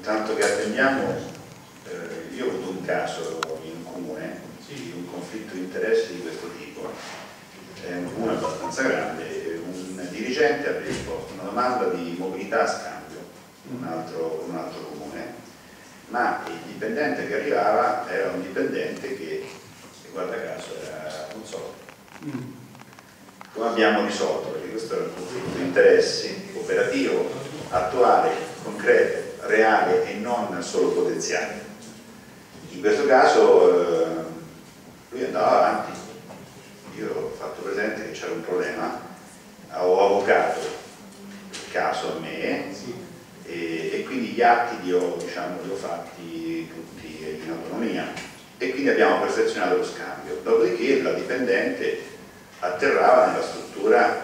tanto che attendiamo, io ho avuto un caso in un comune di un conflitto di interessi di questo tipo. È un comune abbastanza grande, un dirigente ha predisposto una domanda di mobilità a scambio in un altro comune, ma il dipendente che arrivava era un dipendente che guarda caso era un solo. Come abbiamo risolto? Perché questo era un conflitto di interessi operativo, attuale, concreto, reale e non solo potenziale. In questo caso lui andava avanti. Io ho fatto presente che c'era un problema, ho avvocato il caso a me e quindi gli atti li ho fatti tutti in autonomia e quindi abbiamo perfezionato lo scambio. Dopodiché la dipendente atterrava nella struttura,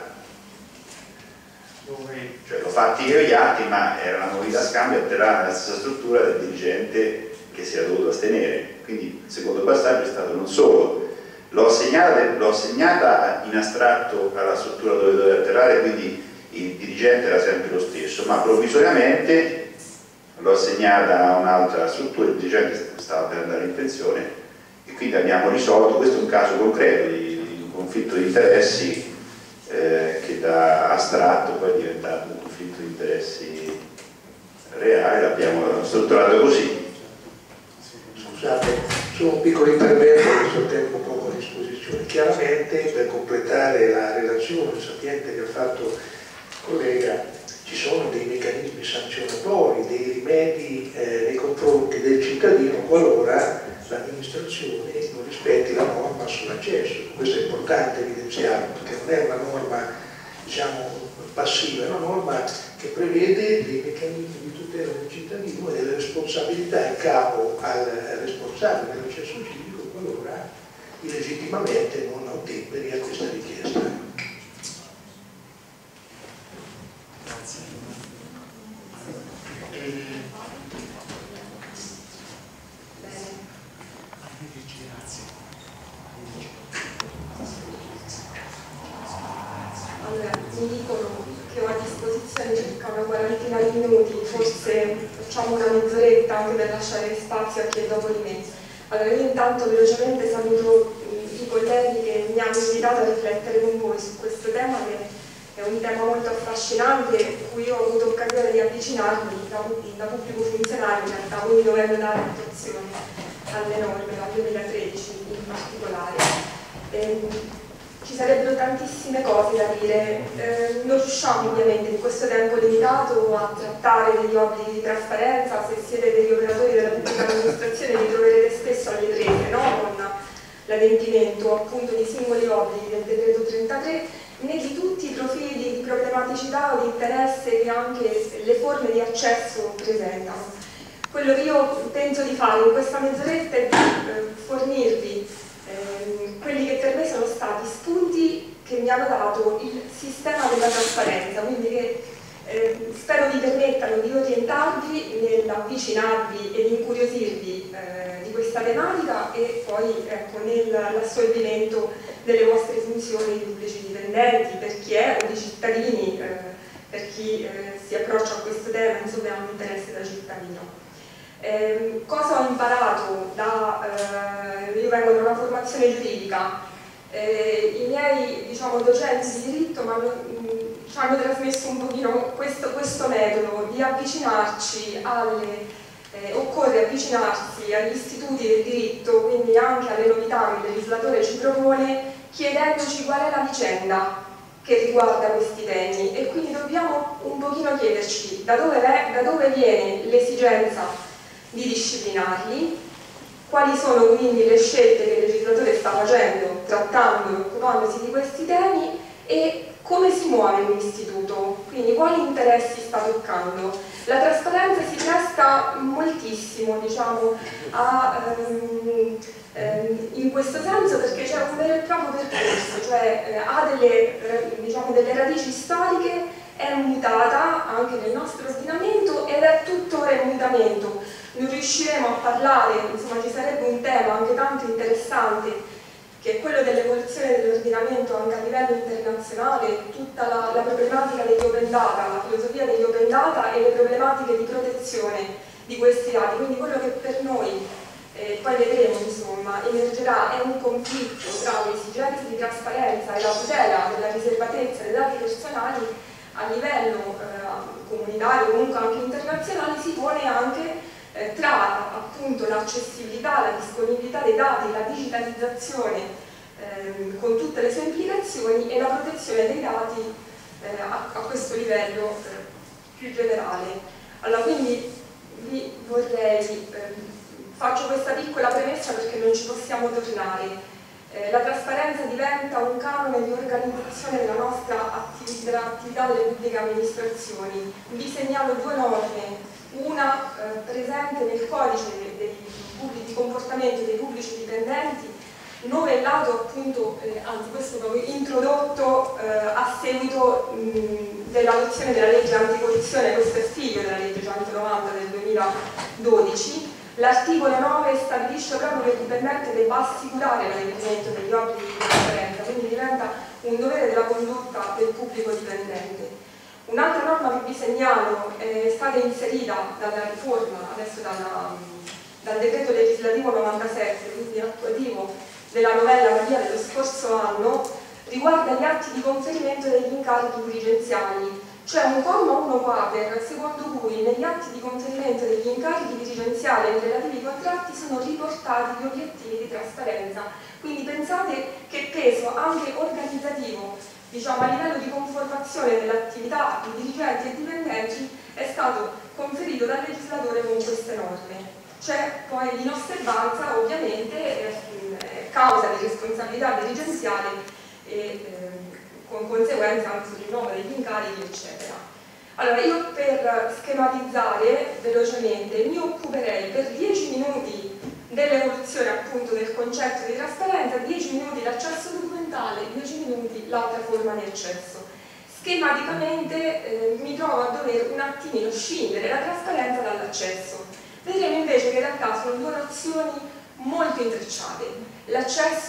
cioè l'ho fatti io gli atti, ma era una mobilità a scambio, atterrava nella stessa struttura del dirigente che si era dovuto astenere. Quindi il secondo passaggio è stato non solo l'ho assegnata in astratto alla struttura dove doveva atterrare, quindi il dirigente era sempre lo stesso, ma provvisoriamente l'ho assegnata a un'altra struttura, il dirigente stava per andare in pensione e quindi abbiamo risolto. Questo è un caso concreto di un conflitto di interessi che da astratto poi è diventato un conflitto di interessi reale, l'abbiamo strutturato così. Scusate, solo un piccolo intervento, questo tempo poco a disposizione. Chiaramente, per completare la relazione sapiente che ha fatto il collega, ci sono dei meccanismi sanzionatori, dei rimedi nei confronti del cittadino qualora l'amministrazione non rispetti la norma sull'accesso. Questo è importante evidenziarlo, perché non è una norma, diciamo, passiva, è una norma che prevede dei meccanismi di tutela del cittadino e delle responsabilità in capo al responsabile dell'accesso civico qualora illegittimamente non ottemperi a questa richiesta. Grazie. Allora, mi dicono che ho a disposizione circa una quarantina di minuti, forse facciamo una mezz'oretta anche per lasciare spazio a chi è dopo di me. Allora, io intanto velocemente saluto i colleghi che mi hanno invitato a riflettere con voi su questo tema, che è un tema molto affascinante, a cui ho avuto occasione di avvicinarmi da pubblico funzionario in realtà, quindi dovendo dare attuazione alle norme, dal 2013 in particolare. Ci sarebbero tantissime cose da dire, non riusciamo ovviamente in questo tempo limitato a trattare degli obblighi di trasparenza. Se siete degli operatori della pubblica amministrazione vi troverete spesso alle prese, no? Con l'adempimento appunto di singoli obblighi del decreto 33, né di tutti i profili di problematicità o di interesse che anche le forme di accesso presentano. Quello che io penso di fare in questa mezz'oretta è di fornirvi quelli che per me sono stati spunti che mi hanno dato il sistema della trasparenza, quindi che spero vi permettano di orientarvi nell'avvicinarvi e di incuriosirvi di questa tematica e poi ecco, nell'assolvimento delle vostre funzioni di pubblici dipendenti, per chi è o di cittadini, per chi si approccia a questo tema, insomma ha un interesse da cittadino. Cosa ho imparato? Io vengo da una formazione giuridica, i miei docenti di diritto ci hanno trasmesso un pochino questo metodo di avvicinarci occorre avvicinarsi agli istituti del diritto, quindi anche alle novità che il legislatore ci propone, chiedendoci qual è la vicenda che riguarda questi temi, e quindi dobbiamo un pochino chiederci da dove viene l'esigenza di disciplinarli, quali sono quindi le scelte che il legislatore sta facendo, trattando e occupandosi di questi temi, e come si muove un istituto, quindi quali interessi sta toccando. La trasparenza si presta moltissimo, in questo senso, perché c'è un vero e proprio percorso, cioè ha delle radici storiche, è mutata anche nel nostro ordinamento ed è tuttora in mutamento. Non riusciremo a parlare, insomma ci sarebbe un tema anche tanto interessante, che è quello dell'evoluzione dell'ordinamento anche a livello internazionale, tutta la problematica degli open data, la filosofia degli open data e le problematiche di protezione di questi dati. Quindi quello che per noi, poi vedremo insomma, emergerà è un conflitto tra le esigenze di trasparenza e la tutela della riservatezza dei dati personali a livello comunitario, comunque anche internazionale, si pone anche tra appunto l'accessibilità, la disponibilità dei dati, la digitalizzazione con tutte le sue implicazioni e la protezione dei dati a questo livello più generale. Allora, quindi vi vorrei, faccio questa piccola premessa perché non ci possiamo tornare. La trasparenza diventa un canone di organizzazione della nostra attività delle pubbliche amministrazioni. Vi segnalo due norme, una presente nel codice di comportamento dei pubblici dipendenti, novellato appunto, anzi questo proprio introdotto a seguito dell'adozione della legge anticorruzione, questo è figlio della legge 190 del 2012. L'articolo 9 stabilisce proprio che il dipendente debba assicurare l'adempimento degli obblighi di trasparenza, quindi diventa un dovere della condotta del pubblico dipendente. Un'altra norma che vi segnalo è stata inserita dalla riforma, adesso dal decreto legislativo 97, quindi attuativo della novella Madia dello scorso anno, riguarda gli atti di conferimento degli incarichi dirigenziali. C'è un comma 1 quater secondo cui negli atti di conferimento degli incarichi dirigenziali e i relativi contratti sono riportati gli obiettivi di trasparenza. Quindi pensate che peso anche organizzativo, diciamo a livello di conformazione dell'attività di dirigenti e dipendenti, è stato conferito dal legislatore con queste norme. C'è poi l'inosservanza, ovviamente, causa di responsabilità dirigenziale e con conseguenza anche sul rinnovo degli incarichi, eccetera. Allora, io per schematizzare velocemente mi occuperei per 10 minuti dell'evoluzione appunto del concetto di trasparenza, 10 minuti l'accesso documentale, 10 minuti l'altra forma di accesso. Schematicamente mi trovo a dover un attimino scindere la trasparenza dall'accesso. Vedremo invece che in realtà sono due nozioni molto intrecciate. L'accesso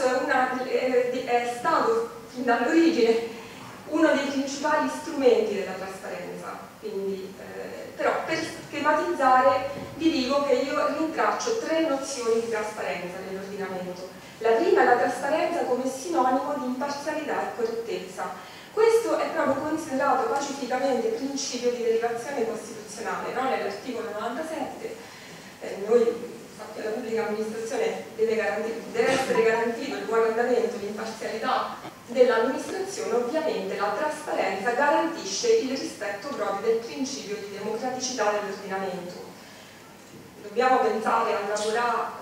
è stato fin dall'origine uno dei principali strumenti della trasparenza, quindi, però per schematizzare vi dico che io rintraccio tre nozioni di trasparenza nell'ordinamento. La prima è la trasparenza come sinonimo di imparzialità e correttezza. Questo è proprio considerato pacificamente principio di derivazione costituzionale, no? Nell'articolo 97 infatti la pubblica amministrazione deve essere garantito il buon andamento, l'imparzialità dell'amministrazione. Ovviamente la trasparenza garantisce il rispetto proprio del principio di democraticità dell'ordinamento. Dobbiamo pensare al lavorare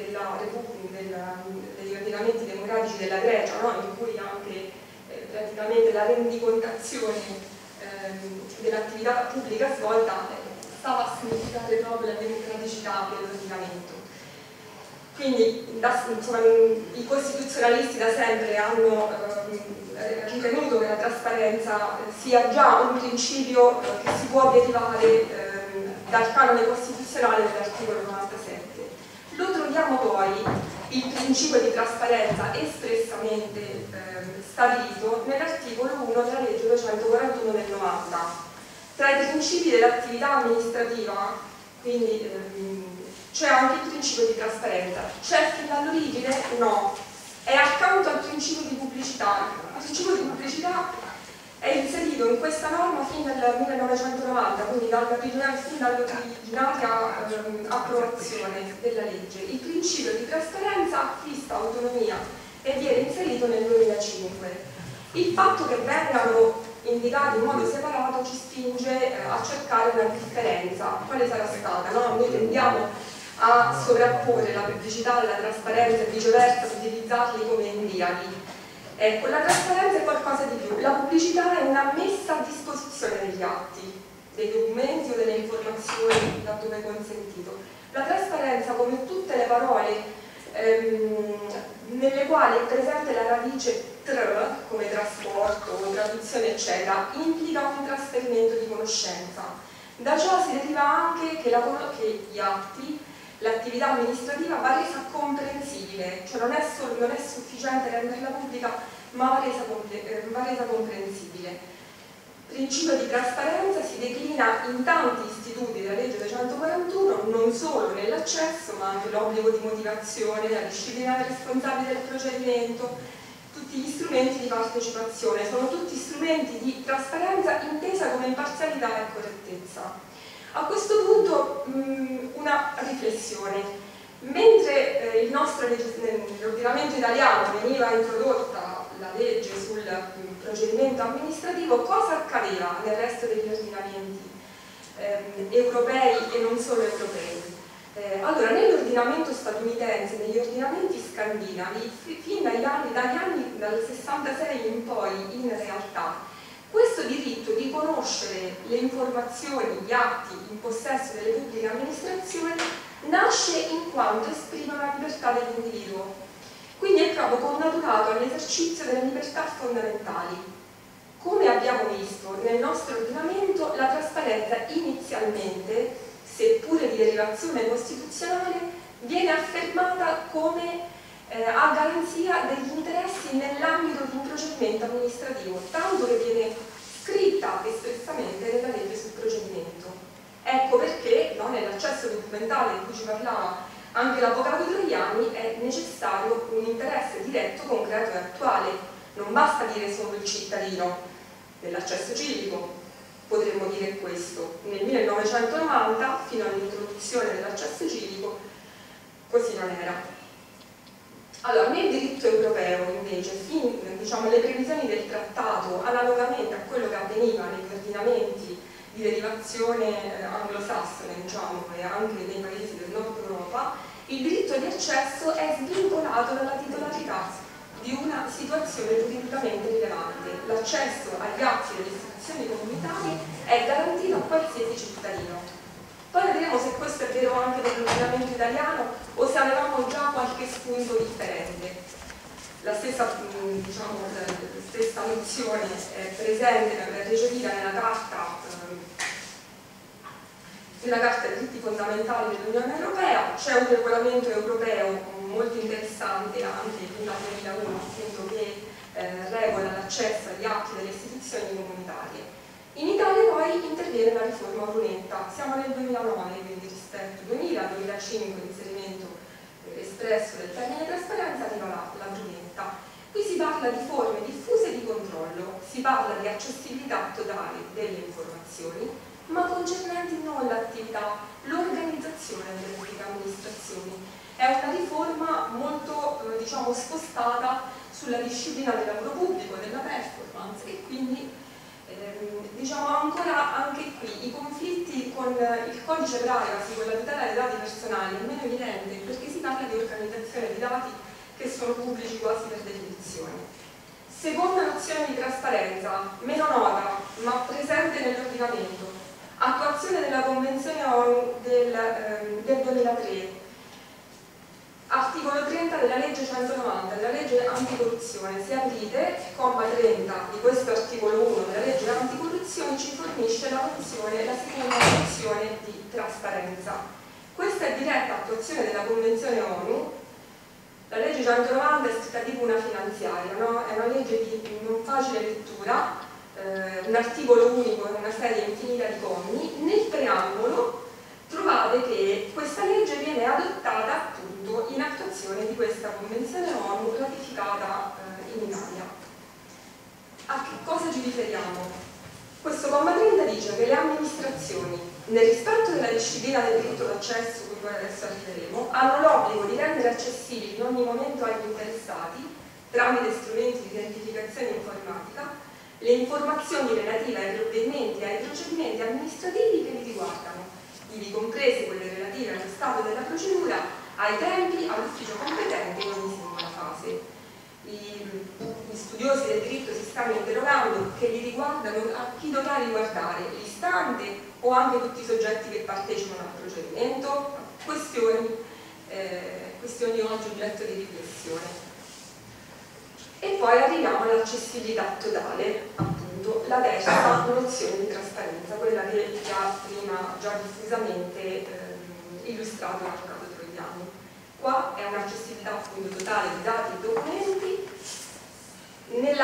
degli ordinamenti democratici della Grecia, no? In cui anche praticamente la rendicontazione dell'attività pubblica svolta stava a significare proprio la democraticità dell'ordinamento. Quindi insomma, i costituzionalisti da sempre hanno ritenuto che la trasparenza sia già un principio che si può derivare dal canone costituzionale dell'articolo 97. Lo troviamo poi il principio di trasparenza espressamente stabilito nell'articolo 1 della legge 241 del 90. Tra i principi dell'attività amministrativa, quindi c'è anche il principio di trasparenza. C'è fin dall'origine? No. È accanto al principio di pubblicità. Il principio di pubblicità è inserito in questa norma fin dal 1990, quindi fin dall'ordinaria approvazione della legge. Il principio di trasparenza acquista autonomia e viene inserito nel 2005. Il fatto che vengano indicati in modo separato ci spinge a cercare una differenza. Quale sarà stata? No? Noi tendiamo a sovrapporre la pubblicità alla trasparenza e viceversa, utilizzarli come endiadi. Ecco, la trasparenza è qualcosa di più. La pubblicità è una messa a disposizione degli atti, dei documenti o delle informazioni laddove consentito. La trasparenza, come tutte le parole nelle quali è presente la radice tr, come trasporto, traduzione eccetera, implica un trasferimento di conoscenza. Da ciò si deriva anche che gli atti, l'attività amministrativa va resa comprensibile, cioè non è sufficiente renderla pubblica, ma va resa comprensibile. principio di trasparenza si declina in tanti istituti della legge 241, non solo nell'accesso, ma anche l'obbligo di motivazione, la disciplina dei responsabili del procedimento, tutti gli strumenti di partecipazione, sono tutti strumenti di trasparenza intesa come imparzialità e correttezza. A questo punto una riflessione. Mentre nell'ordinamento italiano veniva introdotta la legge sul procedimento amministrativo, cosa accadeva nel resto degli ordinamenti europei e non solo europei? Allora, nell'ordinamento statunitense, negli ordinamenti scandinavi, fin dagli anni dal 66 in poi, in realtà, questo diritto di conoscere le informazioni, gli atti in possesso delle pubbliche amministrazioni nasce in quanto esprime la libertà dell'individuo. Quindi è proprio connaturato all'esercizio delle libertà fondamentali. Come abbiamo visto nel nostro ordinamento, la trasparenza inizialmente, seppure di derivazione costituzionale, viene affermata come a garanzia degli interessi nell'ambito di un procedimento amministrativo, tanto che viene scritta espressamente nella legge sul procedimento. Ecco perché nell'accesso documentale di cui ci parlava anche l'avvocato Troiani è necessario un interesse diretto, concreto e attuale. Non basta dire solo il cittadino. Nell'accesso civico potremmo dire questo. Nel 1990, fino all'introduzione dell'accesso civico, così non era. Allora, nel diritto europeo invece, le previsioni del trattato, analogamente a quello che avveniva negli ordinamenti di derivazione anglosassone, e anche nei paesi del nord Europa, il diritto di accesso è svincolato dalla titolarità di una situazione giuridicamente rilevante. L'accesso agli atti delle istituzioni comunitarie è garantito a qualsiasi cittadino. Poi vedremo se questo è vero anche nell'ordinamento italiano o se avevamo già qualche spunto differente. La stessa nozione è presente, recepita nella Carta dei diritti fondamentali dell'Unione Europea. C'è un regolamento europeo molto interessante, anche il 2001, appunto, che regola l'accesso agli atti delle istituzioni comunitarie. In Italia poi interviene la riforma Brunetta, siamo nel 2009, quindi rispetto 2000-2005, inserimento espresso del termine trasparenza, arriva la Brunetta. Qui si parla di forme diffuse di controllo, si parla di accessibilità totale delle informazioni, ma concernenti non l'attività, l'organizzazione delle pubbliche amministrazioni. È una riforma molto spostata sulla disciplina del lavoro pubblico, della performance, e quindi ancora anche qui i conflitti con il codice privacy, con la tutela dei dati personali, è meno evidente perché si parla di organizzazione di dati che sono pubblici quasi per definizione. Seconda nozione di trasparenza, meno nota ma presente nell'ordinamento: attuazione della Convenzione ONU del 2003, articolo 30 della legge 190, della legge anticorruzione. Se aprite, comma 30 di questo articolo 1 della legge anticorruzione ci fornisce la seconda nozione di trasparenza. Questa è diretta attuazione della Convenzione ONU. La legge 190 è scritta tipo una finanziaria, no? È una legge di non facile lettura, un articolo unico e una serie infinita di commi. Nel preambolo trovate che questa legge viene adottata appunto in attuazione di questa Convenzione ONU ratificata in Italia. A che cosa ci riferiamo? Questo comma 30 dice che le amministrazioni, nel rispetto della disciplina del diritto d'accesso, cui poi adesso arriveremo, hanno l'obbligo di rendere accessibili in ogni momento agli interessati, tramite strumenti di identificazione informatica, le informazioni relative ai provvedimenti e ai procedimenti amministrativi che li riguardano, ivi comprese quelle relative allo stato della procedura, ai tempi, all'ufficio competente in ogni singola fase. Gli studiosi del diritto si stanno interrogando che li riguardano, a chi dovrà riguardare, l'istante o anche tutti i soggetti che partecipano al procedimento? Questioni oggi oggetto di riflessione. E poi arriviamo all'accessibilità totale, appunto, la terza nozione di trasparenza, quella che già diffusamente illustrato l'avvocato Troiani. Qua è un'accessibilità appunto totale di dati e documenti. Nella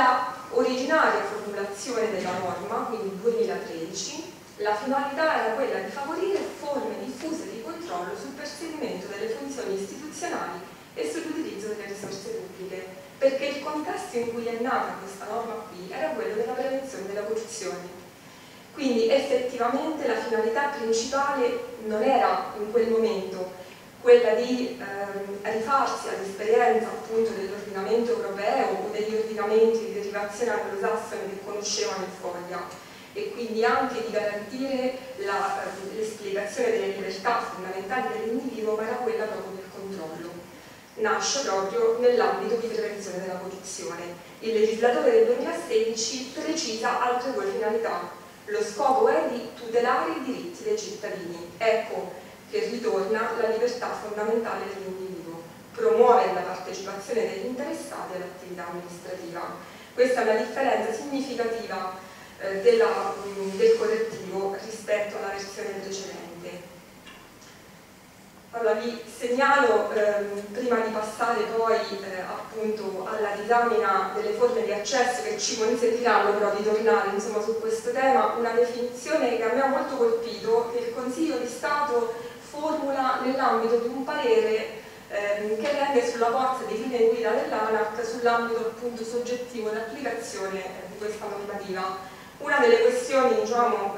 originaria formulazione della norma, quindi 2013, la finalità era quella di favorire forme diffuse di controllo sul perseguimento delle funzioni istituzionali e sull'utilizzo delle risorse pubbliche, perché il contesto in cui è nata questa norma qui era quello della prevenzione della corruzione. Quindi effettivamente la finalità principale non era in quel momento quella di rifarsi all'esperienza appunto dell'ordinamento europeo o degli ordinamenti di derivazione anglosassone che conoscevano il foglia, e quindi anche di garantire l'esplicazione delle libertà fondamentali dell'individuo, ma era quella proprio del controllo. Nasce proprio nell'ambito di prevenzione della corruzione. Il legislatore del 2016 precisa altre due finalità. Lo scopo è di tutelare i diritti dei cittadini. Ecco che ritorna la libertà fondamentale dell'individuo, promuove la partecipazione degli interessati all'attività amministrativa. Questa è una differenza significativa del correttivo rispetto alla versione precedente. Allora vi segnalo, prima di passare poi appunto alla disamina delle forme di accesso che ci consentiranno però di tornare insomma su questo tema, una definizione che a me ha molto colpito, che il Consiglio di Stato formula nell'ambito di un parere che rende sulla bozza di linee guida dell'ANAC sull'ambito appunto soggettivo d'applicazione di questa normativa. Una delle questioni, diciamo,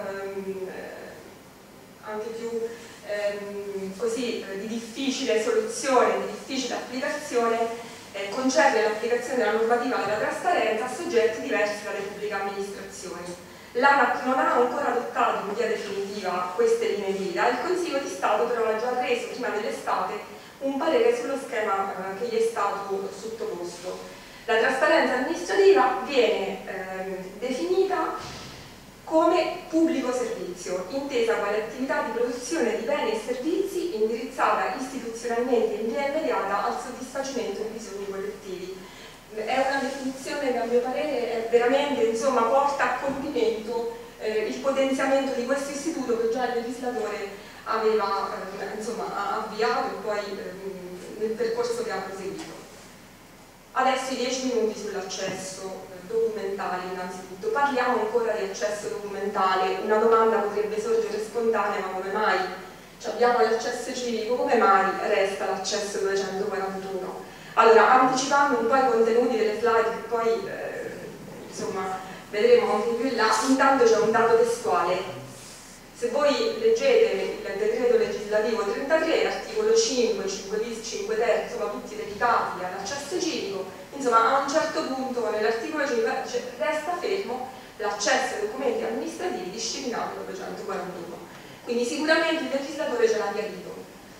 anche più così di difficile soluzione, di difficile applicazione, concerne l'applicazione della normativa della trasparenza a soggetti diversi dalle pubbliche amministrazioni. L'ANAC non ha ancora adottato in via definitiva queste linee guida, il Consiglio di Stato però ha già reso prima dell'estate un parere sullo schema che gli è stato sottoposto. La trasparenza amministrativa viene definita come pubblico servizio, intesa quale attività di produzione di beni e servizi indirizzata istituzionalmente in via immediata al soddisfacimento di bisogni collettivi. È una definizione che a mio parere veramente insomma, porta a compimento il potenziamento di questo istituto che già il legislatore aveva avviato e poi nel percorso che ha proseguito. Adesso i 10 minuti sull'accesso documentale innanzitutto. Parliamo ancora di accesso documentale. Una domanda potrebbe sorgere spontanea, ma come mai? Abbiamo l'accesso civico, come mai resta l'accesso 241? Allora, anticipando un po' i contenuti delle slide che poi insomma, vedremo anche più in là, intanto c'è un dato testuale. Se voi leggete il decreto legislativo 33, articolo 5, 5 bis, 5 ter, insomma tutti dedicati all'accesso civico, insomma a un certo punto nell'articolo 5 resta fermo l'accesso ai documenti amministrativi disciplinato dal 241. Quindi sicuramente il legislatore ce l'ha chiarito.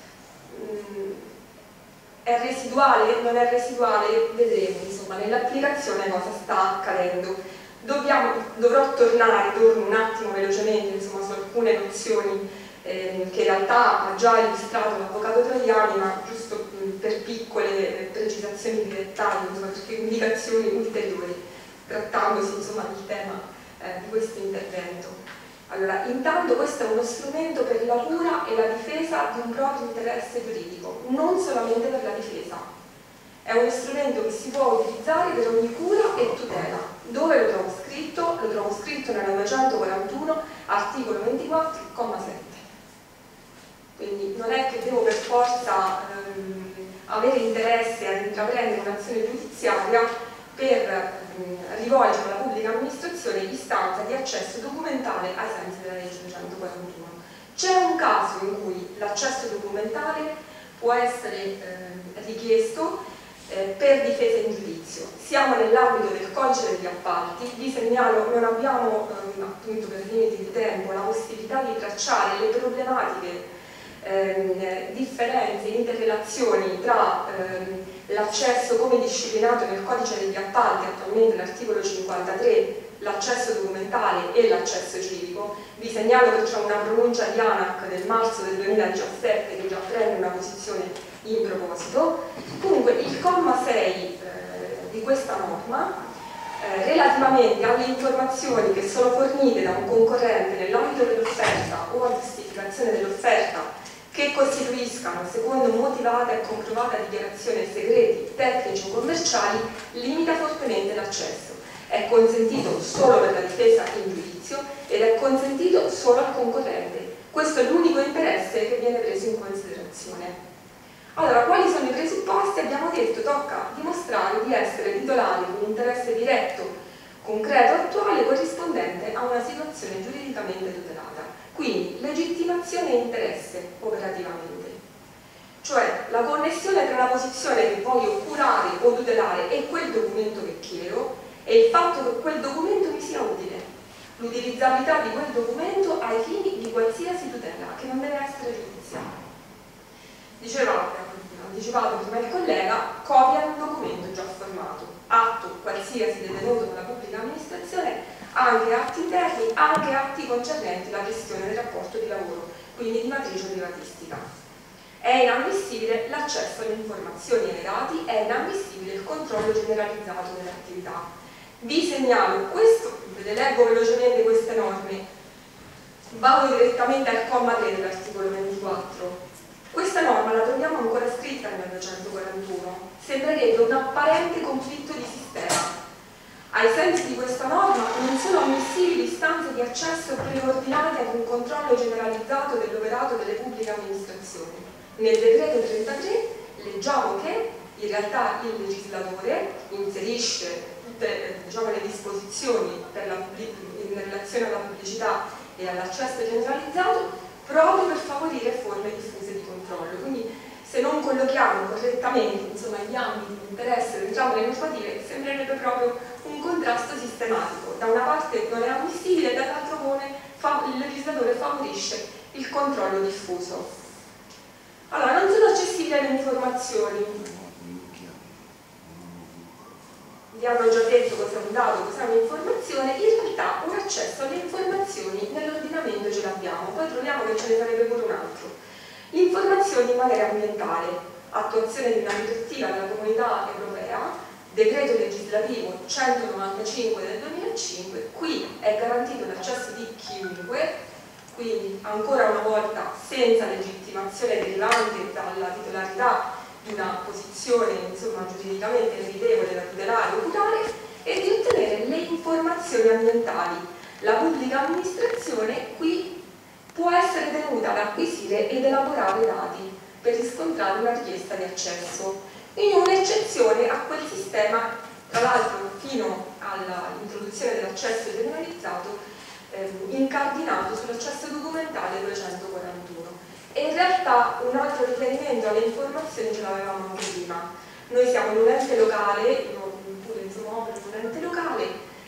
È residuale? Non è residuale? Vedremo, insomma, nell'applicazione cosa sta accadendo. Dovrò tornare un attimo velocemente insomma, su alcune nozioni che in realtà ha già illustrato l'avvocato Troiani, ma giusto per piccole precisazioni di dettaglio, insomma, perché indicazioni ulteriori, trattandosi insomma, del tema di questo intervento. Allora, intanto questo è uno strumento per la cura e la difesa di un proprio interesse giuridico, non solamente per la difesa. È uno strumento che si può utilizzare per ogni cura e tutela. Dove lo trovo scritto? Lo trovo scritto nella 241, articolo 24,7. Quindi non è che devo per forza avere interesse ad intraprendere un'azione giudiziaria per rivolgere alla pubblica amministrazione istanza di accesso documentale ai sensi della legge 241. C'è un caso in cui l'accesso documentale può essere richiesto per difesa in giudizio. Siamo nell'ambito del codice degli appalti, vi segnalo, non abbiamo appunto per limiti di tempo la possibilità di tracciare le problematiche differenze, interrelazioni tra l'accesso come disciplinato nel codice degli appalti, attualmente l'articolo 53, l'accesso documentale e l'accesso civico. Vi segnalo che c'è una pronuncia di ANAC del marzo del 2017 che già prende una posizione in proposito. Comunque il comma 6 di questa norma relativamente alle informazioni che sono fornite da un concorrente nell'ambito dell'offerta o a giustificazione dell'offerta che costituiscano, secondo motivata e comprovata dichiarazione, segreti tecnici o commerciali, limita fortemente l'accesso. è consentito solo per la difesa in giudizio ed è consentito solo al concorrente. Questo è l'unico interesse che viene preso in considerazione. Allora, quali sono i presupposti? Abbiamo detto tocca dimostrare di essere titolari di un interesse diretto, concreto, attuale, corrispondente a una situazione giuridicamente tutelata. Quindi legittimazione e interesse operativamente. Cioè la connessione tra la posizione che voglio curare o tutelare e quel documento che chiedo e il fatto che quel documento mi sia utile. L'utilizzabilità di quel documento ai fini di qualsiasi tutela, che non deve essere giudiziale. Diceva, anticipato prima il collega, copia di un documento già formato, atto qualsiasi detenuto dalla pubblica amministrazione, anche atti interni, anche atti concernenti la gestione del rapporto di lavoro, quindi di matrice privatistica. È inammissibile l'accesso alle informazioni e ai dati, è inammissibile il controllo generalizzato dell'attività. Vi segnalo questo, ve le leggo velocemente queste norme, vado direttamente al comma 3 dell'articolo 24. Questa norma la troviamo ancora scritta nel 241, sembrerebbe un apparente conflitto di sistema. Ai sensi di questa norma non sono ammissibili istanze di accesso preordinate ad un controllo generalizzato dell'operato delle pubbliche amministrazioni. Nel decreto 33 leggiamo che in realtà il legislatore inserisce tutte le disposizioni in relazione alla pubblicità e all'accesso generalizzato proprio per favorire forme diffuse di controllo. Quindi se non collochiamo correttamente gli ambiti di interesse delle normative normative sembrerebbe proprio un contrasto sistematico. Da una parte non è ammissibile, dall'altro il legislatore favorisce il controllo diffuso. Allora, non sono accessibili alle informazioni. Vi hanno già detto cos'è un dato, cos'è un'informazione. In realtà un accesso alle informazioni nell'ordinamento ce l'abbiamo, poi troviamo che ce ne sarebbe pure un altro. Informazioni in materia ambientale, attuazione di una direttiva della Comunità Europea, decreto legislativo 195 del 2005, qui è garantito l'accesso di chiunque, quindi ancora una volta senza legittimazione derivante dalla titolarità di una posizione giuridicamente meritevole da tutelare o curare, e di ottenere le informazioni ambientali. La pubblica amministrazione qui può essere tenuta ad acquisire ed elaborare dati per riscontrare una richiesta di accesso. Quindi un'eccezione a quel sistema, tra l'altro fino all'introduzione dell'accesso generalizzato, incardinato sull'accesso documentale 241. E in realtà un altro riferimento alle informazioni ce l'avevamo anche prima. Noi siamo in un ente locale, io pure opero in un ente locale,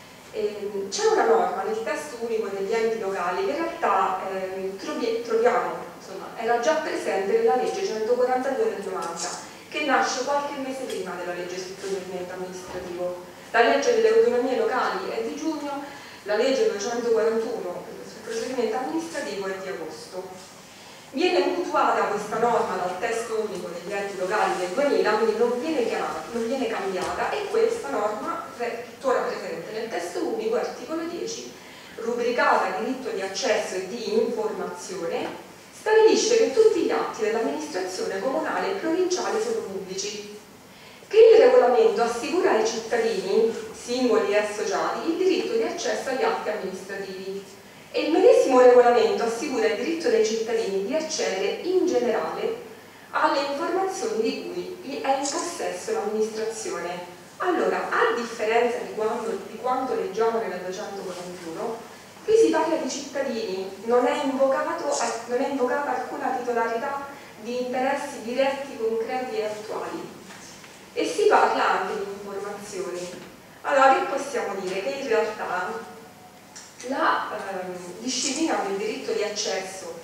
c'è una norma nel testo unico degli enti locali che in realtà troviamo, era già presente nella legge 142 del 90, che nasce qualche mese prima della legge sul procedimento amministrativo. La legge delle autonomie locali è di giugno, la legge 241 sul procedimento amministrativo è di agosto. Viene mutuata questa norma dal testo unico degli enti locali del 2000, quindi non viene cambiata, e questa norma è tuttora presente nel testo unico, articolo 10, rubricata diritto di accesso e di informazione, stabilisce che tutti gli atti dell'amministrazione comunale e provinciale sono pubblici, che il regolamento assicura ai cittadini, singoli e associati, il diritto di accesso agli atti amministrativi. E il medesimo regolamento assicura il diritto dei cittadini di accedere in generale alle informazioni di cui è in possesso l'amministrazione. Allora, a differenza di quanto leggiamo nella 241, qui si parla di cittadini, non è invocata alcuna titolarità di interessi diretti, concreti e attuali. E si parla anche di informazioni. Allora, che possiamo dire? Che in realtà la disciplina del diritto di accesso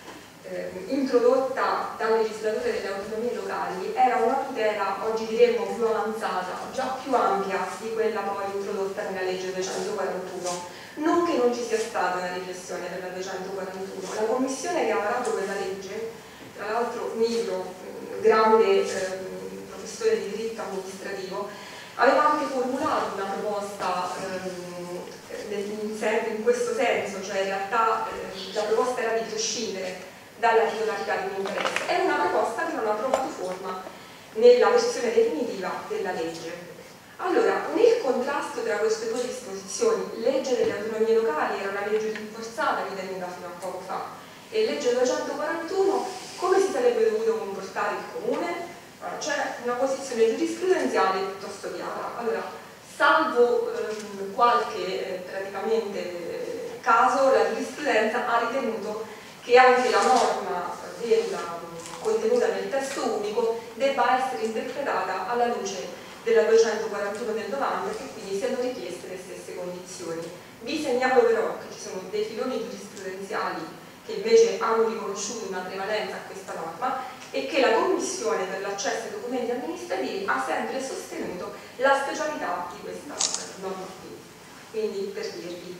introdotta dal legislatore delle autonomie locali era una tutela, oggi diremmo più avanzata, già più ampia di quella poi introdotta nella legge 241, non che non ci sia stata una riflessione della 241. La commissione che ha varato quella legge, tra l'altro Nigro, grande professore di diritto amministrativo, aveva anche formulato una proposta in questo senso, cioè in realtà la proposta era di prescindere dalla titolarità di un interesse. È una proposta che non ha trovato forma nella versione definitiva della legge. Allora, nel contrasto tra queste due disposizioni, legge delle autonomie locali era una legge rinforzata ritenuta fino a poco fa, e legge 241, come si sarebbe dovuto comportare il comune? C'è una posizione giurisprudenziale piuttosto chiara. Allora, salvo qualche praticamente caso, la giurisprudenza ha ritenuto che anche la norma contenuta nel testo unico debba essere interpretata alla luce della 241 del 90 e quindi siano richieste le stesse condizioni. Vi segnalo però che ci sono dei filoni giurisprudenziali che invece hanno riconosciuto una prevalenza a questa norma e che la Commissione per l'accesso ai documenti amministrativi ha sempre sostenuto la specialità di questa norma qui. Quindi per dirvi,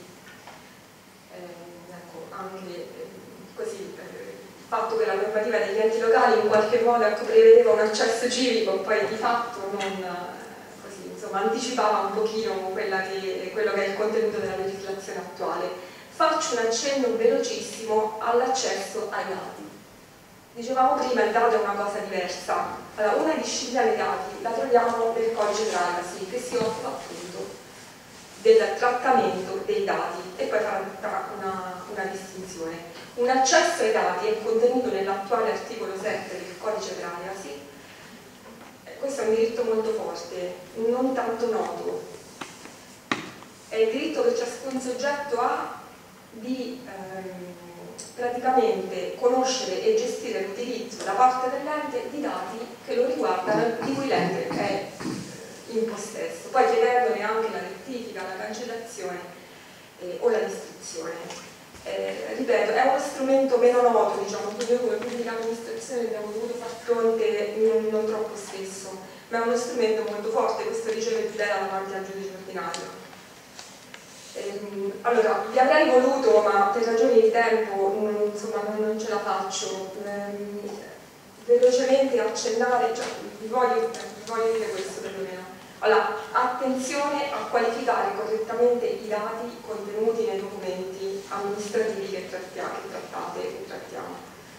ecco, anche così, il fatto che la normativa degli enti locali in qualche modo prevedeva un accesso civico, poi di fatto non così, insomma, anticipava un pochino quello che è il contenuto della legislazione attuale. Faccio un accenno velocissimo all'accesso ai dati. Dicevamo prima, il dato è una cosa diversa. Allora, una disciplina dei dati la troviamo nel codice privacy, che si occupa appunto del trattamento dei dati e poi farà una distinzione. Un accesso ai dati è contenuto nell'attuale articolo 7 del codice privacy. Questo è un diritto molto forte, non tanto noto. È il diritto che ciascun soggetto ha di praticamente conoscere e gestire l'utilizzo da parte dell'ente di dati che lo riguardano, di cui l'ente è in possesso, poi chiedendone anche la rettifica, la cancellazione o la distruzione. Ripeto, è uno strumento meno noto, diciamo, che noi come pubblica amministrazione abbiamo dovuto far fronte non troppo spesso, ma è uno strumento molto forte, questo riceve tutela davanti al giudice ordinario. Allora, vi avrei voluto, ma per ragioni di tempo insomma, non ce la faccio, velocemente accennare, cioè, vi voglio dire questo perlomeno. Allora, attenzione a qualificare correttamente i dati contenuti nei documenti amministrativi che trattiamo.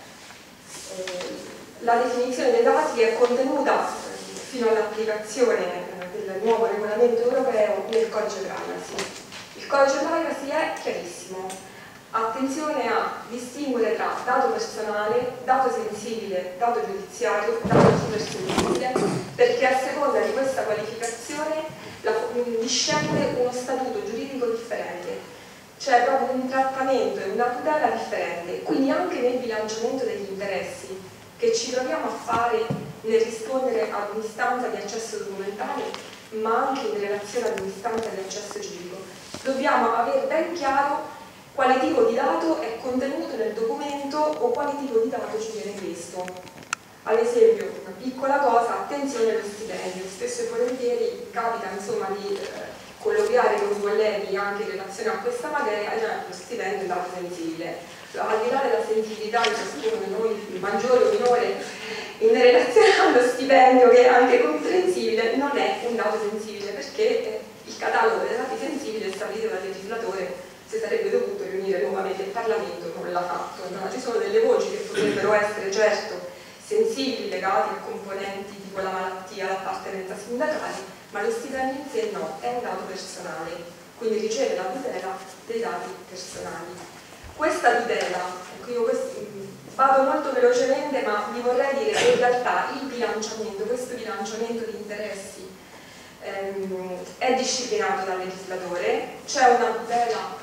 La definizione dei dati è contenuta fino all'applicazione del nuovo regolamento europeo nel codice privacy. Il codice privacy è chiarissimo. Attenzione a distinguere tra dato personale, dato sensibile, dato giudiziario, dato supersensibile, perché a seconda di questa qualificazione discende uno statuto giuridico differente, c'è proprio un trattamento e una tutela differente, quindi anche nel bilanciamento degli interessi che ci troviamo a fare nel rispondere ad un'istanza di accesso documentale, ma anche in relazione ad un'istanza di accesso civico, dobbiamo avere ben chiaro quale tipo di dato è contenuto nel documento o quale tipo di dato ci viene chiesto. Ad esempio, una piccola cosa, attenzione allo stipendio. Spesso e volentieri capita insomma di colloquiare con i colleghi anche in relazione a questa materia, lo stipendio è un dato sensibile. Al di là della sensibilità di ciascuno di noi, maggiore o minore, in relazione allo stipendio, che è anche comprensibile, non è un dato sensibile, perché il catalogo dei dati sensibili è stabilito dal legislatore. Si sarebbe dovuto riunire nuovamente il Parlamento, non l'ha fatto. No, ci sono delle voci che potrebbero essere certo sensibili, legati a componenti tipo la malattia, l'appartenenza sindacale, ma lo stipendio in sé no, è un dato personale, quindi riceve la tutela dei dati personali. Questa tutela, ecco, io vado molto velocemente, ma vi vorrei dire che in realtà il bilanciamento, questo bilanciamento di interessi è disciplinato dal legislatore, c'è una tutela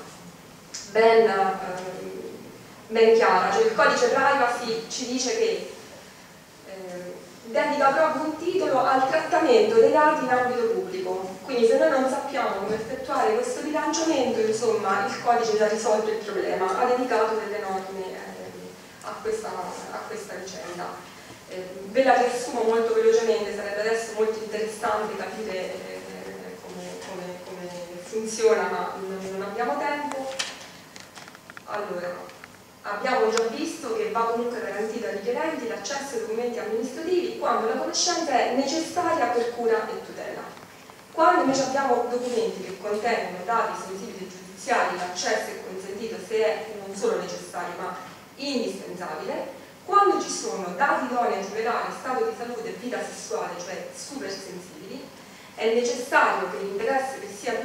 ben chiara, cioè il codice privacy ci dice che dedica proprio un titolo al trattamento dei dati in ambito pubblico, quindi se noi non sappiamo come effettuare questo bilanciamento, insomma il codice già risolto il problema, ha dedicato delle norme a questa vicenda. Ve la riassumo molto velocemente, sarebbe adesso molto interessante capire come funziona, ma non abbiamo tempo. Allora, abbiamo già visto che va comunque garantito ai richiedenti l'accesso ai documenti amministrativi quando la conoscenza è necessaria per cura e tutela. Quando invece abbiamo documenti che contengono dati sensibili e giudiziari, l'accesso è consentito se è non solo necessario ma indispensabile. Quando ci sono dati idonei a rivelare stato di salute e vita sessuale, cioè super sensibili, È necessario che l'interesse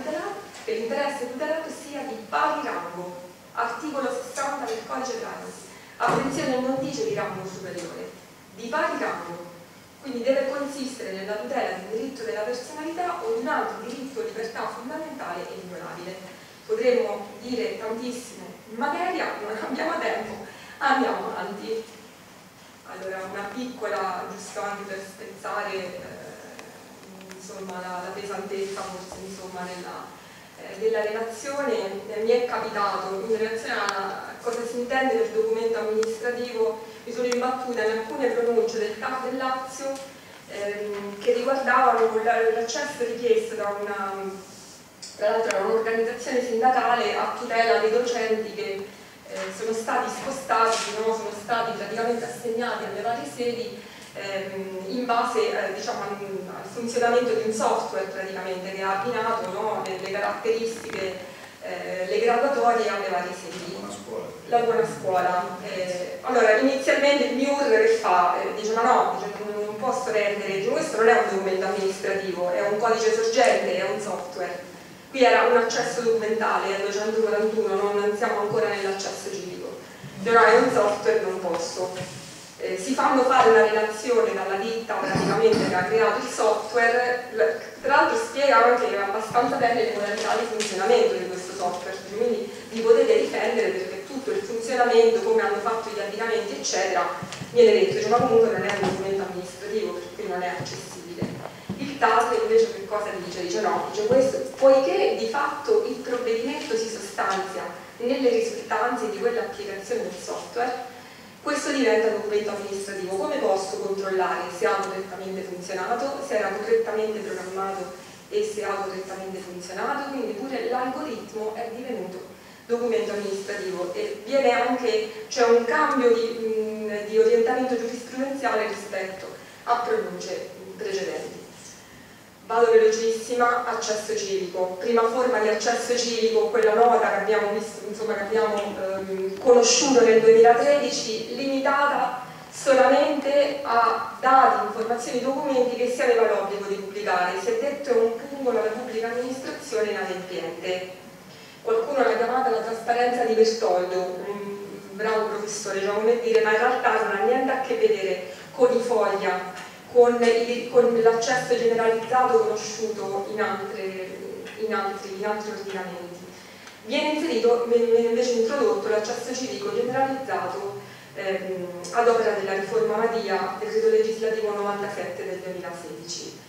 tutelato sia di pari rango, articolo 60 del codice privacy. Attenzione, non dice di rango superiore, di pari rango. Quindi deve consistere nella tutela del diritto della personalità o di un altro diritto o libertà fondamentale e inviolabile. Potremmo dire tantissimo in materia, non abbiamo tempo, andiamo avanti. Allora, una piccola, giusto anche per spezzare insomma, la pesantezza forse insomma, della relazione, mi è capitato in relazione a cosa si intende per documento amministrativo, mi sono imbattuta in alcune pronunce del TAR del Lazio che riguardavano l'accesso richiesto tra l'altro da un'organizzazione sindacale a tutela dei docenti che sono stati spostati, sono stati praticamente assegnati alle varie sedi in base diciamo, al funzionamento di un software praticamente che ha abbinato le caratteristiche, le graduatorie alle varie sedi. La buona scuola. Allora, inizialmente il MIUR che fa? Dice ma no, non posso rendere, questo non è un documento amministrativo, è un codice sorgente, è un software. Qui era un accesso documentale, è 241, non siamo ancora nell'accesso civico. No, è un software, non posso. Si fanno fare una relazione dalla ditta praticamente che ha creato il software, tra l'altro spiega anche abbastanza bene le modalità di funzionamento di questo software, quindi vi potete difendere perché tutto il funzionamento, come hanno fatto gli abbinamenti eccetera, viene detto, ma comunque non è un documento amministrativo per cui non è accessibile. Il TAR invece che cosa dice? Dice no, dice questo, poiché di fatto il provvedimento si sostanzia nelle risultanze di quell'applicazione del software, questo diventa documento amministrativo. Come posso controllare se ha correttamente funzionato, se era correttamente programmato e se ha correttamente funzionato? Quindi pure l'algoritmo è divenuto documento amministrativo e viene anche, c'è un cambio di orientamento giurisprudenziale rispetto a pronunce precedenti. Vado velocissima, accesso civico. Prima forma di accesso civico, quella nota che abbiamo visto, insomma, che abbiamo conosciuto nel 2013, limitata solamente a dati, informazioni, documenti che si aveva l'obbligo di pubblicare. Si è detto è un pungolo alla pubblica amministrazione inadempiente. Qualcuno l'ha chiamata la trasparenza di Bertoldo, un bravo professore, cioè come dire, ma in realtà non ha niente a che vedere con i foglia, con l'accesso generalizzato conosciuto in altri ordinamenti. Viene invece introdotto l'accesso civico generalizzato ad opera della riforma Madia, decreto legislativo 97 del 2016.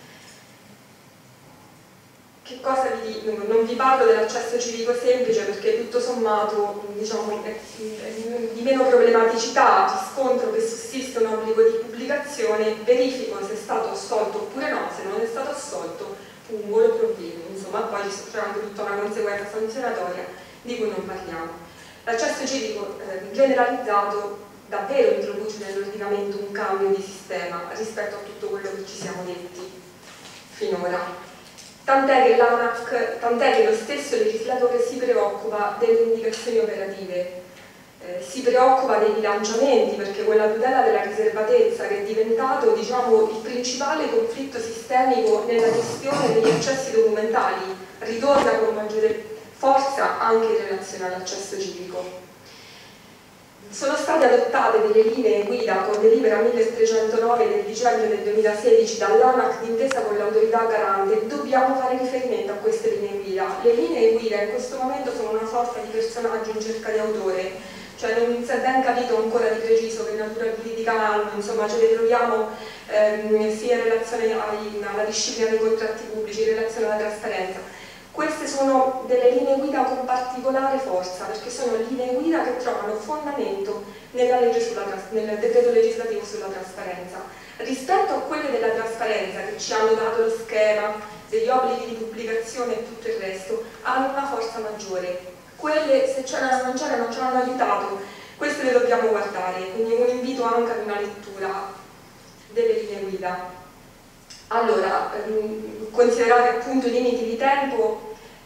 Che cosa vi dico? Non vi parlo dell'accesso civico semplice perché tutto sommato diciamo, di meno problematicità, riscontro che sussiste un obbligo di pubblicazione, verifico se è stato assolto oppure no, se non è stato assolto pungolo problemi, insomma poi c'è anche tutta una conseguenza sanzionatoria di cui non parliamo. L'accesso civico generalizzato davvero introduce nell'ordinamento un cambio di sistema rispetto a tutto quello che ci siamo detti finora. Tant'è che lo stesso legislatore si preoccupa delle indicazioni operative, si preoccupa dei bilanciamenti, perché quella tutela della riservatezza che è diventato diciamo, il principale conflitto sistemico nella gestione degli accessi documentali ritorna con maggiore forza anche in relazione all'accesso civico. Sono state adottate delle linee guida con delibera 1309 del dicembre del 2016 dall'ANAC d'intesa con l'autorità garante. Dobbiamo fare riferimento a queste linee guida. Le linee guida in questo momento sono una sorta di personaggio in cerca di autore, cioè non si è ben capito ancora di preciso che natura giuridica hanno, insomma ce le troviamo sia in relazione alla disciplina dei contratti pubblici, in relazione alla trasparenza. Queste sono delle linee guida con particolare forza, perché sono linee guida che trovano fondamento nel decreto legislativo sulla trasparenza. Rispetto a quelle della trasparenza, che ci hanno dato lo schema degli obblighi di pubblicazione e tutto il resto, hanno una forza maggiore. Quelle, se c'era da mangiare, non ci hanno aiutato, queste le dobbiamo guardare, quindi un invito anche ad una lettura delle linee guida. Allora, considerate appunto i limiti di tempo,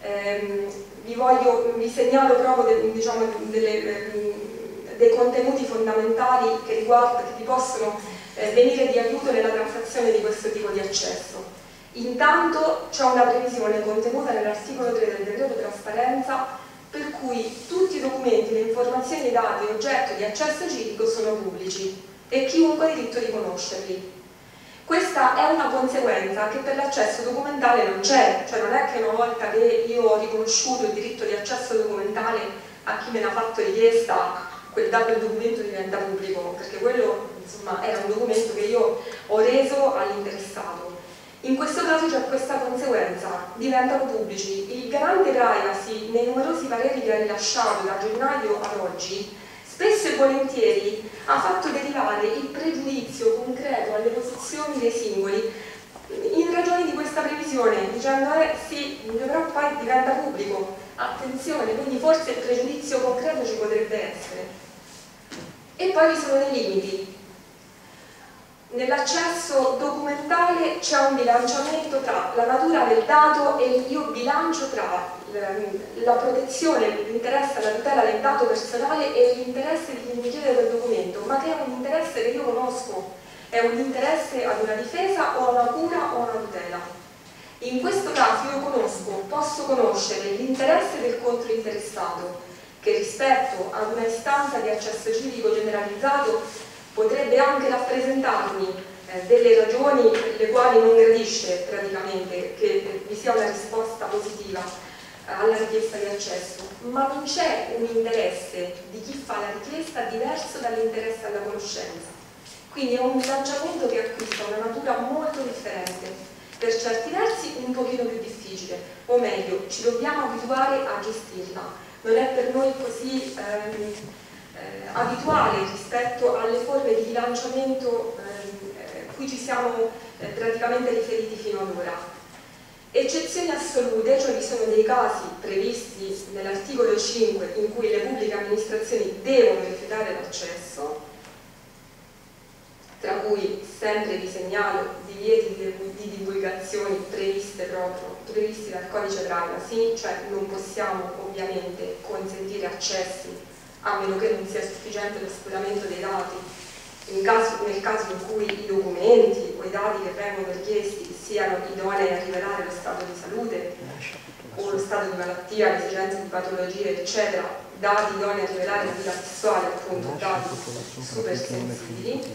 vi segnalo proprio diciamo, dei contenuti fondamentali che vi possono venire di aiuto nella transazione di questo tipo di accesso. Intanto c'è una previsione contenuta nell'articolo 3 del decreto trasparenza per cui tutti i documenti, le informazioni e i dati oggetto di accesso civico sono pubblici e chiunque ha diritto di conoscerli. Questa è una conseguenza che per l'accesso documentale non c'è, cioè non è che una volta che io ho riconosciuto il diritto di accesso documentale a chi me ne ha fatto richiesta, quel documento diventa pubblico, perché quello insomma era un documento che io ho reso all'interessato. In questo caso c'è questa conseguenza, diventano pubblici. Il garante privacy, nei numerosi pareri che ha rilasciato da gennaio ad oggi, spesso e volentieri ha fatto derivare il pregiudizio concreto alle posizioni dei singoli in ragione di questa previsione, dicendo sì, però poi diventa pubblico, attenzione, quindi forse il pregiudizio concreto ci potrebbe essere. E poi vi sono dei limiti. Nell'accesso documentale c'è un bilanciamento tra la natura del dato e io bilancio tra la protezione, l'interesse alla tutela del dato personale e l'interesse di chi mi chiede quel documento, ma che è un interesse che io conosco, è un interesse ad una difesa o a una cura o a una tutela. In questo caso io posso conoscere l'interesse del controinteressato, che rispetto ad una istanza di accesso civico generalizzato potrebbe anche rappresentarmi delle ragioni per le quali non gradisce praticamente che vi sia una risposta positiva alla richiesta di accesso, ma non c'è un interesse di chi fa la richiesta diverso dall'interesse alla conoscenza. Quindi è un bilanciamento che acquista una natura molto differente, per certi versi un pochino più difficile, o meglio, ci dobbiamo abituare a gestirla. Non è per noi così abituale rispetto alle forme di bilanciamento cui ci siamo praticamente riferiti fino ad ora. Eccezioni assolute, cioè vi sono dei casi previsti nell'articolo 5 in cui le pubbliche amministrazioni devono rifiutare l'accesso, tra cui sempre vi segnalo divieti di divulgazioni previsti dal codice privacy, cioè non possiamo ovviamente consentire accessi a meno che non sia sufficiente lo spogliamento dei dati, nel caso in cui i documenti o i dati che vengono richiesti siano idonei a rivelare lo stato di salute o lo stato di malattia, l'esigenza di patologie, eccetera, dati idonei a rivelare la vita sessuale, appunto, dati super sensibili,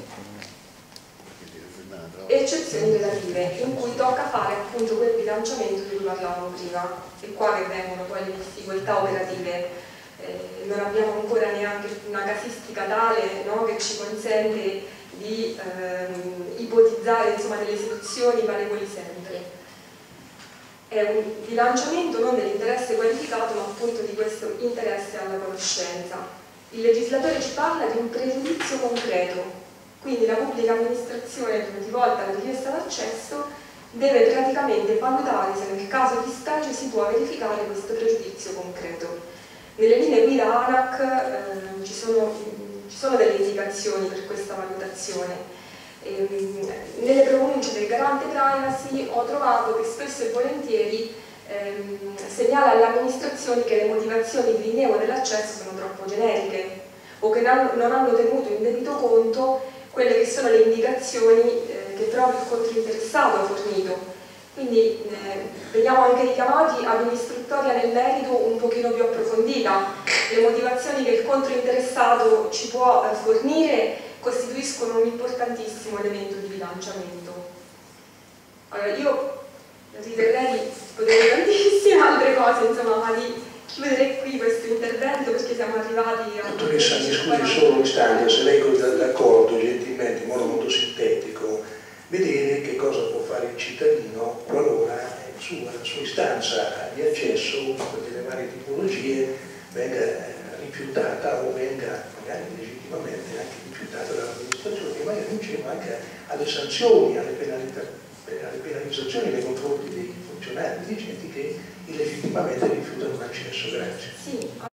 eccezioni relative in cui tocca fare appunto quel bilanciamento di cui parlavamo prima, e qua che vengono poi le difficoltà operative. Non abbiamo ancora neanche una casistica tale, no, che ci consente di ipotizzare insomma, delle soluzioni valevoli sempre. È un bilanciamento non dell'interesse qualificato, ma appunto di questo interesse alla conoscenza. Il legislatore ci parla di un pregiudizio concreto, quindi la pubblica amministrazione, ogni volta la richiesta d'accesso, deve praticamente valutare se nel caso di specie si può verificare questo pregiudizio concreto. Nelle linee guida ANAC ci sono delle indicazioni per questa valutazione. Nelle pronunce del garante privacy ho trovato che spesso e volentieri segnala alle amministrazioni che le motivazioni di rinnovo dell'accesso sono troppo generiche o che non hanno tenuto in debito conto quelle che sono le indicazioni che proprio il controinteressato ha fornito. Quindi veniamo anche richiamati ad un'istruttoria nel merito un pochino più approfondita. Le motivazioni che il controinteressato ci può fornire costituiscono un importantissimo elemento di bilanciamento. Allora, io riterrei di poter dire tantissime altre cose, insomma, ma di chiudere qui questo intervento perché siamo arrivati a... Dottoressa, mi scusi solo un istante, se lei è d'accordo, gentilmente, in modo molto sintetico, vedere che cosa può fare il cittadino qualora la sua istanza di accesso delle varie tipologie venga rifiutata o venga magari legittimamente anche rifiutata dall'amministrazione, e magari insieme anche alle sanzioni, alle penalizzazioni nei confronti dei funzionari dirigenti che illegittimamente rifiutano un accesso. Grazie. Sì.